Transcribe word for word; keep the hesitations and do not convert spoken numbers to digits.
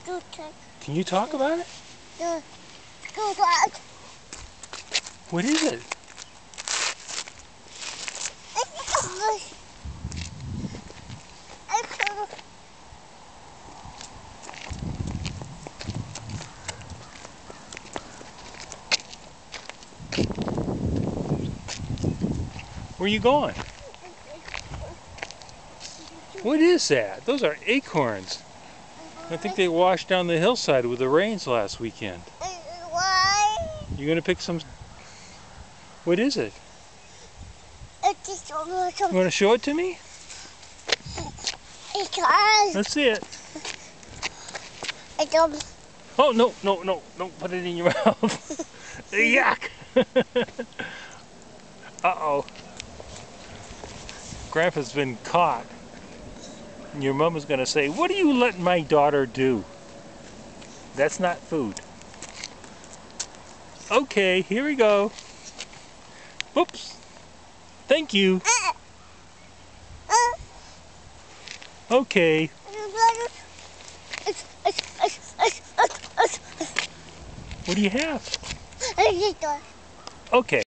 Can you talk about it? What is it? Where are you going? What is that? Those are acorns. I think they washed down the hillside with the rains last weekend. Why? You gonna pick some? What is it? You wanna show it to me? Because Let's see it. it's um, Oh, no, no, no, don't put it in your mouth. Yuck! Uh-oh. Grandpa's been caught. And your mama's gonna say, what are you letting my daughter do? That's not food. Okay, here we go. Whoops. Thank you. Okay. What do you have? Okay.